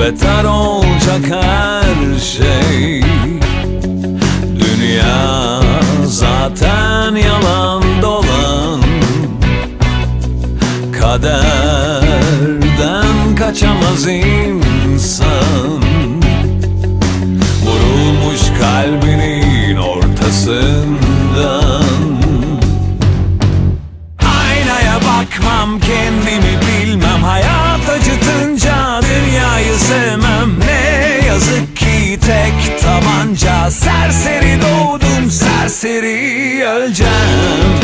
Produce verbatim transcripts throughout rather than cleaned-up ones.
beter olacak her şey. Dünya zaten yalan dolan, kaderden kaçamaz insan. Vurulmuş kalbinin ortasından. Aynaya bakmam, kendimi bilmem, hayat acıtınca dünyayı sevmem. Ne yazık ki tek tabanca, serseri doğdum, serseri öleceğim.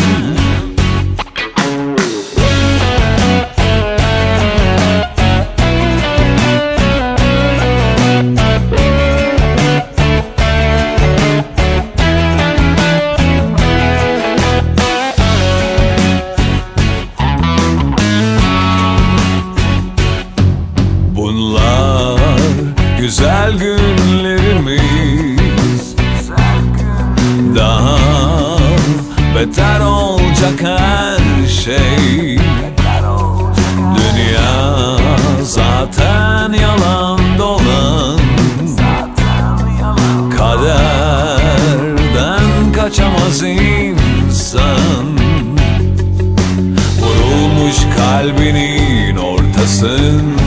Bunlar güzel günlerimiz, daha beter olacak her şey. Dünya zaten yalan dolan, kaderden kaçamaz insan. Vurulmuş kalbinin ortasında.